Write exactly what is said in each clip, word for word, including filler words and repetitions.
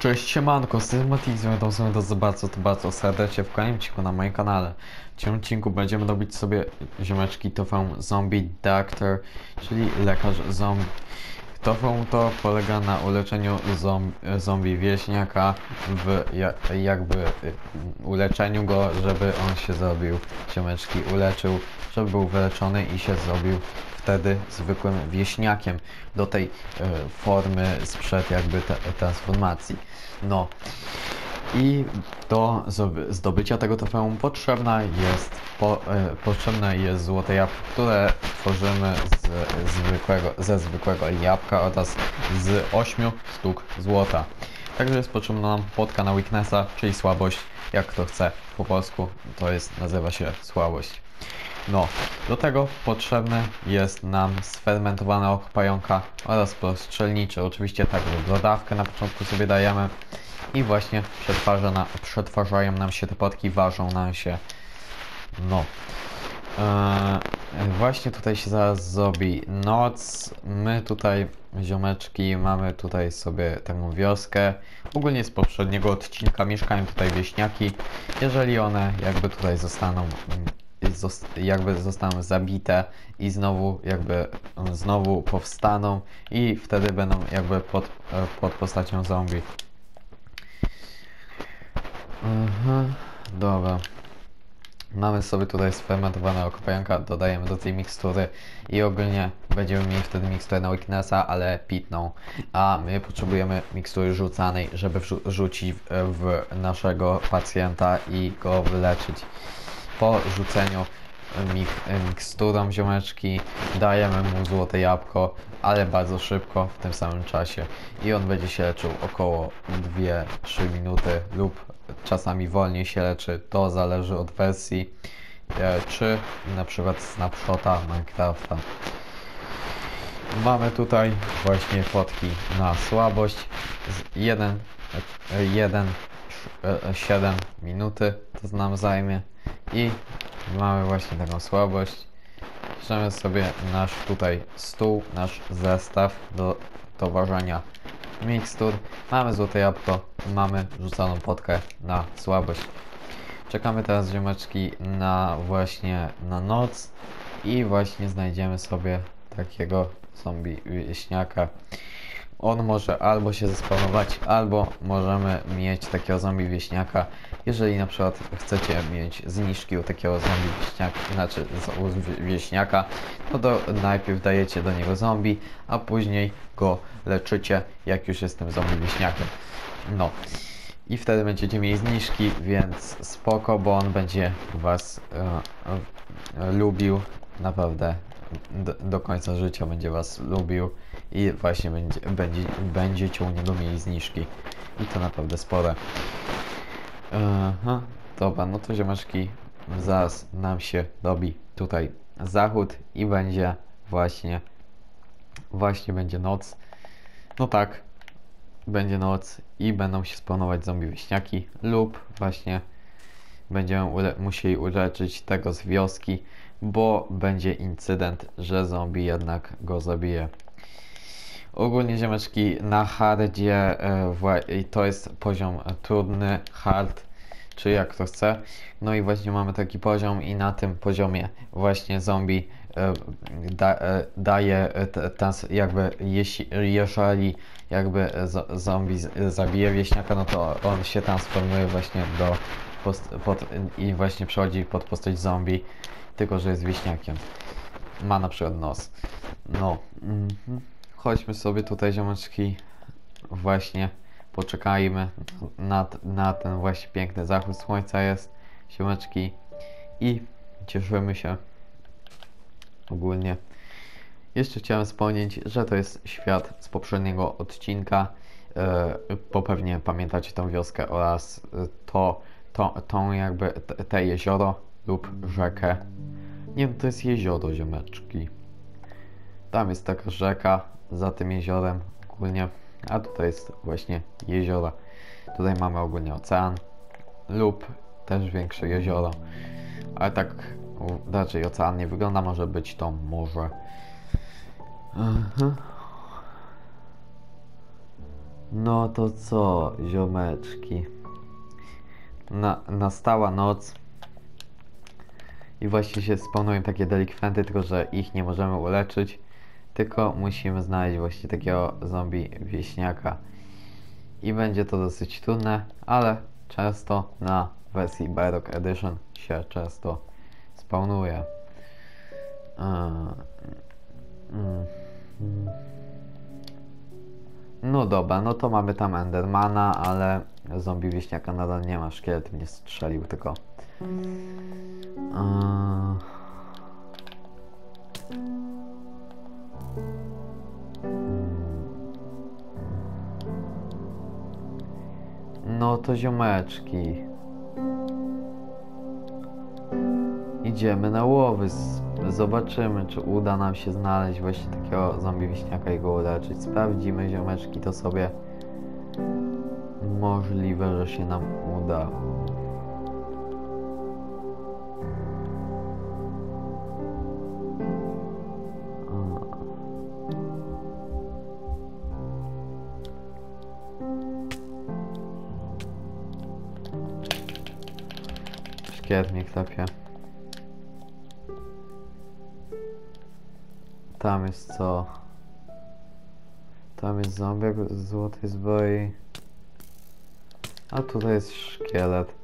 Cześć, siemanko, z tym Matizem, to są to bardzo, to bardzo serdecznie w kolejnym odcinku na moim kanale. W tym odcinku będziemy robić sobie, ziomeczki, tofę Zombie Doctor, czyli lekarz zombie. Tofę to polega na uleczeniu zom, zombie wieśniaka, w ja, jakby uleczeniu go, żeby on się zrobił, ziomeczki, uleczył, żeby był wyleczony i się zrobił wtedy zwykłym wieśniakiem do tej e, formy sprzed jakby te, transformacji. No i do zdobycia tego trofeum potrzebna jest po, e, potrzebne jest złote jabłko, które tworzymy z zwykłego, ze zwykłego jabłka oraz z ośmiu sztuk złota. Także jest potrzebna nam potka na weaknessa, czyli słabość, jak kto chce po polsku, to jest, nazywa się słabość. No, do tego potrzebne jest nam sfermentowane oko pająka oraz postrzelniczy. Oczywiście tak, dodawkę na początku sobie dajemy i właśnie przetwarza na, przetwarzają nam się te potki, ważą nam się. No. Eee, właśnie tutaj się zaraz zrobi noc. My tutaj, ziomeczki, mamy tutaj sobie taką wioskę. Ogólnie z poprzedniego odcinka mieszkają tutaj wieśniaki. Jeżeli one jakby tutaj zostaną jakby zostaną zabite i znowu jakby znowu powstaną i wtedy będą jakby pod, pod postacią zombie. Aha, dobra. Mamy sobie tutaj sfermentowane oko pająka, dodajemy do tej mikstury i ogólnie będziemy mieli wtedy miksturę na weaknessa, ale pitną. A my potrzebujemy mikstury rzucanej, żeby wrzu rzucić w, w naszego pacjenta i go wyleczyć. Po rzuceniu mik miksturą, ziomeczki, dajemy mu złote jabłko, ale bardzo szybko, w tym samym czasie. I on będzie się leczył około dwie trzy minuty lub czasami wolniej się leczy, to zależy od wersji, e, czy na przykład snapshota Minecrafta. Mamy tutaj właśnie fotki na słabość, jeden siedem minuty to nam zajmie i mamy właśnie taką słabość. Bierzemy sobie nasz tutaj stół, nasz zestaw do, do ważenia mikstur. Mamy złote jabłko, mamy rzuconą potkę na słabość. Czekamy teraz, ziomeczki, na właśnie na noc i właśnie znajdziemy sobie takiego zombie wieśniaka. On może albo się zespawnować, albo możemy mieć takiego zombie wieśniaka. Jeżeli na przykład chcecie mieć zniżki u takiego zombie wieśniaka, znaczy wieśniaka, no to najpierw dajecie do niego zombie, a później go leczycie, jak już jest tym zombie wieśniakiem. No. I wtedy będziecie mieli zniżki, więc spoko, bo on będzie was e, e, lubił, naprawdę do, do końca życia będzie was lubił i właśnie będzie, będzie, będziecie u niego mieli zniżki i to naprawdę spore. Aha, dobra, no to ziomeczki, zaraz nam się robi tutaj zachód i będzie właśnie, właśnie będzie noc. No tak, będzie noc i będą się spawnować zombie wieśniaki lub właśnie będziemy ule musieli uleczyć tego z wioski, bo będzie incydent, że zombie jednak go zabije. Ogólnie, ziomeczki, na hardzie e, to jest poziom trudny, hard, czy jak kto chce. No i właśnie mamy taki poziom i na tym poziomie właśnie zombie e, da, e, daje tas, jakby jeśli, jeżeli jakby z, zombie zabije wieśniaka, no to on się transformuje właśnie do post, pod, i właśnie przechodzi pod postać zombie, tylko że jest wieśniakiem. Ma na przykład nos. No. Mhm. Chodźmy sobie tutaj, ziomeczki, właśnie poczekajmy na, na ten właśnie piękny zachód słońca jest, ziomeczki, i cieszymy się ogólnie. Jeszcze chciałem wspomnieć, że to jest świat z poprzedniego odcinka, yy, bo pewnie pamiętacie tą wioskę oraz to, to, tą jakby te jezioro lub rzekę. Nie wiem, to jest jezioro, ziomeczki. Tam jest taka rzeka za tym jeziorem ogólnie, a tutaj jest właśnie jezioro. Tutaj mamy ogólnie ocean lub też większe jezioro, ale tak raczej ocean nie wygląda, może być to morze. Aha. No to co, ziomeczki? Na, nastała noc. I właśnie się spawnują takie delikwenty, tylko że ich nie możemy uleczyć. Tylko musimy znaleźć właśnie takiego zombie wieśniaka. I będzie to dosyć trudne, ale często na wersji Bedrock Edition się często spawnuje. Eee, mm, mm. No dobra, no to mamy tam Endermana, ale zombie wieśniaka nadal nie ma. Szkielet mnie strzelił tylko. Eee... No to ziomeczki. Idziemy na łowy. z- Zobaczymy, czy uda nam się znaleźć właśnie takiego zombie wieśniaka i go uleczyć. Sprawdzimy, ziomeczki, to sobie. Możliwe, że się nam uda. Szkielet mnie klepie. Tam jest co? Tam jest zombiak z złotej zbroi. A tutaj jest szkielet.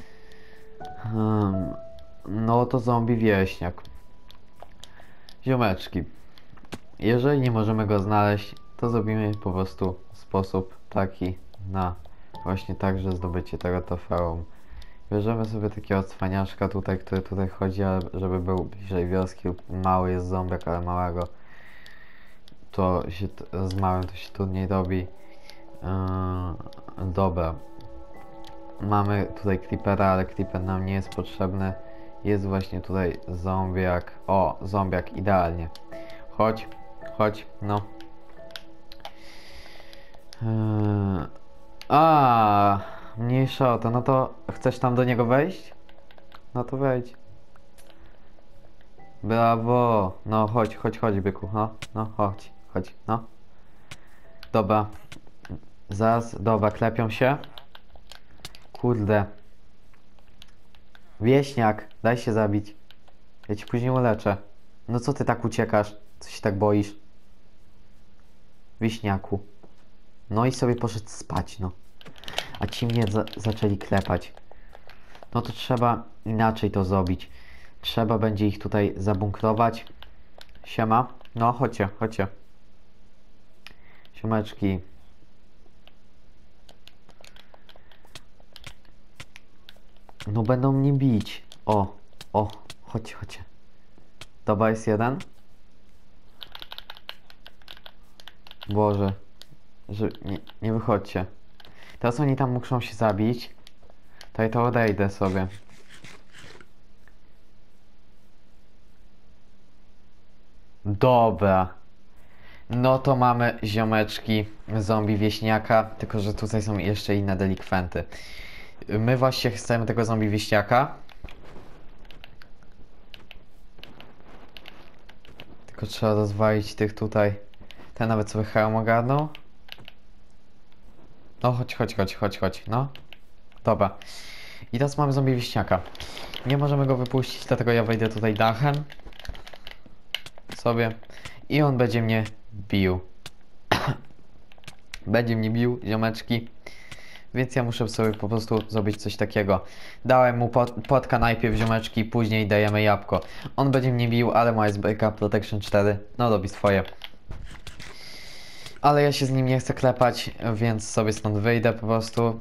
Hmm. No to zombie wieśniak. Ziomeczki. Jeżeli nie możemy go znaleźć, to zrobimy po prostu sposób taki na właśnie także zdobycie tego trofeum. Bierzemy sobie takiego cwaniaszka tutaj, który tutaj chodzi, ale żeby był bliżej wioski. Mały jest zombiak, ale małego to się z małym to się trudniej robi. Yy, dobra. Mamy tutaj creepera, ale creeper nam nie jest potrzebny. Jest właśnie tutaj zombiak. O, zombiak, idealnie. Chodź, chodź, no. Yy, a, mniejsza o to, no to chcesz tam do niego wejść? No to wejdź. Brawo. No chodź, chodź, chodź, byku, no, no, chodź, chodź, no. Dobra. Zaraz, dobra, klepią się. Kurde. Wieśniak, daj się zabić. Ja ci później uleczę. No co ty tak uciekasz? Co się tak boisz? Wieśniaku. No i sobie poszedł spać, no. A ci mnie za zaczęli klepać. No to trzeba inaczej to zrobić. Trzeba będzie ich tutaj zabunkrować. Siema. No, chodźcie, chodźcie. Siemeczki. No będą mnie bić. O, o, chodźcie, chodźcie. Dobra, jest jeden. Boże. Że nie, nie wychodźcie. Teraz oni tam muszą się zabić. To ja to odejdę sobie. Dobra. No to mamy ziomeczki zombie wieśniaka, tylko że tutaj są jeszcze inne delikwenty. My właśnie chcemy tego zombie wieśniaka. Tylko trzeba rozwalić tych tutaj. Ten nawet sobie hełm ogarnął. No chodź, chodź, chodź, chodź, chodź, no. Dobra. I teraz mamy zombie wieśniaka. Nie możemy go wypuścić, dlatego ja wejdę tutaj dachem. Sobie. I on będzie mnie bił. Będzie mnie bił, ziomeczki. Więc ja muszę sobie po prostu zrobić coś takiego. Dałem mu pot potka najpierw, ziomeczki, później dajemy jabłko. On będzie mnie bił, ale ma jest Break Up Protection cztery. No robi swoje. Ale ja się z nim nie chcę klepać, więc sobie stąd wyjdę po prostu.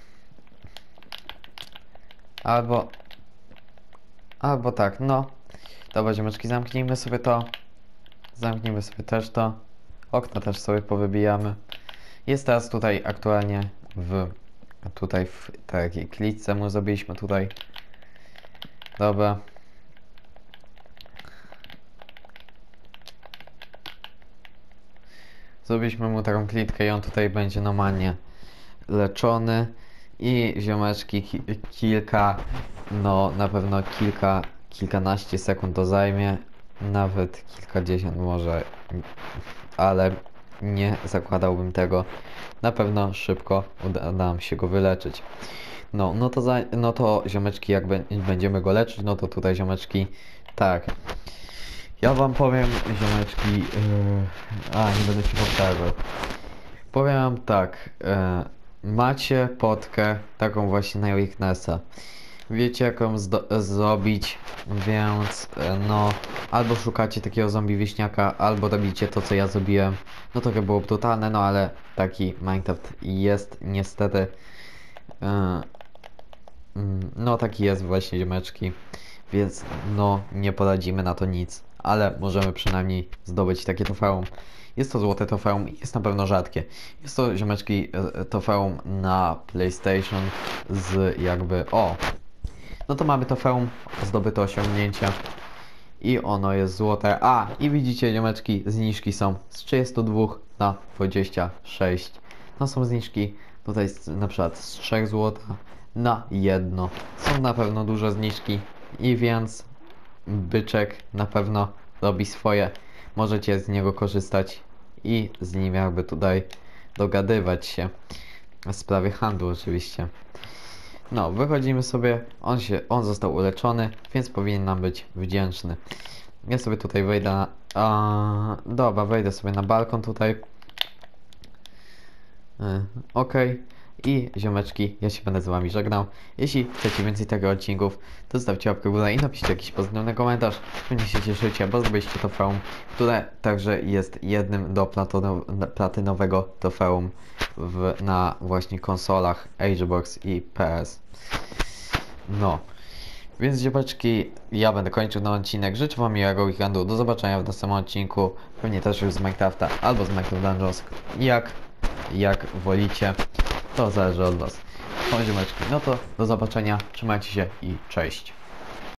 Albo... Albo tak, no. Dobra, ziomeczki, zamknijmy sobie to. Zamknijmy sobie też to. Okna też sobie powybijamy. Jest teraz tutaj aktualnie w... Tutaj w takiej klitce mu zrobiliśmy tutaj. Dobra. Zrobiliśmy mu taką klitkę i on tutaj będzie normalnie leczony. I ziomeczki ki kilka, no na pewno kilka, kilkanaście sekund to zajmie. Nawet kilkadziesiąt może, ale nie zakładałbym tego. Na pewno szybko uda nam się go wyleczyć. No, no to, za, no to ziomeczki, jak be, będziemy go leczyć, no to tutaj ziomeczki, tak. Ja wam powiem, ziomeczki, yy, a nie będę się powtarzał. Powiem wam tak, yy, macie potkę, taką właśnie na Weaknessa. Wiecie jak ją zrobić, więc yy, no, albo szukacie takiego zombie wieśniaka, albo robicie to co ja zrobiłem. No to chyba było brutalne, no ale taki Minecraft jest niestety. Yy, No taki jest właśnie ziomeczki, więc no nie poradzimy na to nic, ale możemy przynajmniej zdobyć takie trofeum. Jest to złote trofeum i jest na pewno rzadkie. Jest to ziomeczki e, trofeum na PlayStation z jakby o. No to mamy trofeum zdobyte osiągnięcia i ono jest złote. A i widzicie ziomeczki, zniżki są z trzydziestu dwóch na dwadzieścia sześć. No są zniżki tutaj z, na przykład z trzech złota na jedno. Są na pewno duże zniżki i więc byczek na pewno robi swoje. Możecie z niego korzystać i z nim jakby tutaj dogadywać się w sprawie handlu oczywiście. No, wychodzimy sobie, on się, on został uleczony, więc powinien nam być wdzięczny. Ja sobie tutaj wejdę na... A, dobra, wejdę sobie na balkon tutaj. Yy, Okej. Okay. I ziomeczki, ja się będę z wami żegnał. Jeśli chcecie więcej tego odcinków, to zostawcie łapkę w górę i napiszcie jakiś pozytywny komentarz. Pewnie się cieszycie, bo zdobyliście trofeum, które także jest jednym do platynowego trofeum w, na właśnie konsolach Xbox i P S. No. Więc ziomeczki, ja będę kończył ten odcinek. Życzę wam miłego weekendu. Do zobaczenia w następnym odcinku. Pewnie też już z Minecrafta albo z Minecraft Dungeons. Jak, jak wolicie. To zależy od was. No ziomeczki, no to do zobaczenia, trzymajcie się i cześć.